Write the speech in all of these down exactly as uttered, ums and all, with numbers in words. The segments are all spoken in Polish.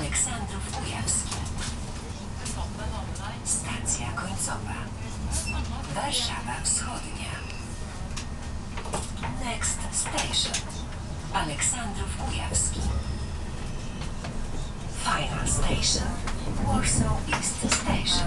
Aleksandrów Kujawski. Stacja końcowa. Warszawa Wschodnia. Next station. Aleksandrów Kujawski. Final station. Warsaw East Station.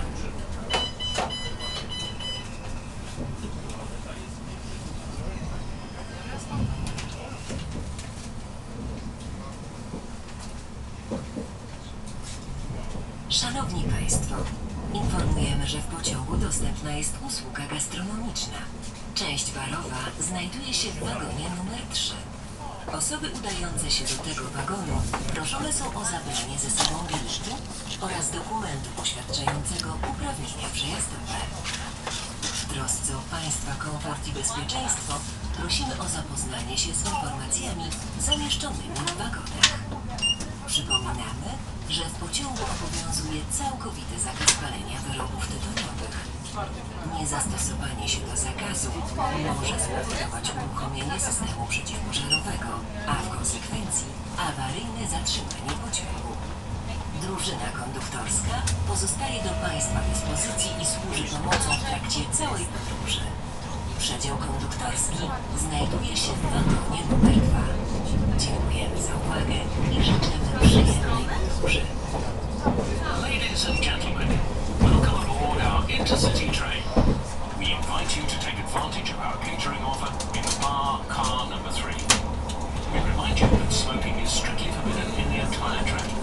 Szanowni Państwo, informujemy, że w pociągu dostępna jest usługa gastronomiczna. Część barowa znajduje się w wagonie numer trzy. Osoby udające się do tego wagonu proszone są o zabranie ze sobą biletu oraz dokumentu poświadczającego uprawnienia przejazdowe. W trosce o Państwa komfort i bezpieczeństwo prosimy o zapoznanie się z informacjami zamieszczonymi w wagonach. Przypominamy, że w pociągu obowiązuje całkowity zakaz palenia wyrobów tytoniowych. Niezastosowanie się do zakazu może spowodować uruchomienie systemu przeciwpożarowego, a w konsekwencji awaryjne zatrzymanie pociągu. Drużyna konduktorska pozostaje do Państwa dyspozycji i służy pomocą w trakcie całej podróży. Przedział konduktorski znajduje się w wagonie numer dwa. Dziękujemy za uwagę i życzymy przyjemnej podróży. Ladies and gentlemen, welcome aboard our intercity train. We invite you to take advantage of our catering offer in bar car number three. We remind you that smoking is strictly forbidden in the entire train.